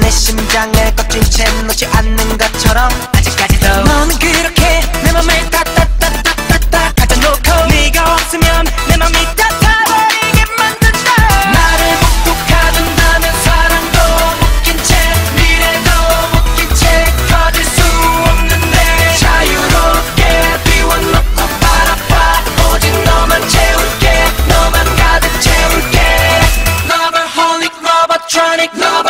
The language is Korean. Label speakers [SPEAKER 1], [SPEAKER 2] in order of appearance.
[SPEAKER 1] 내 심장을 꺾인 채 놓지 않는 것처럼 아직까지도 너는 그렇게 내 맘을 따따따따따따 가져놓고 네가 없으면 내 맘이 따타버리게 만든다. 나를 복독하든다면 사랑도 묶인 채 미래도 묶인 채 커질 수 없는데 자유롭게 비워놓고 바라봐. 오직 너만 채울게. 너만 가득 채울게. Loverholic, lovertronic, lover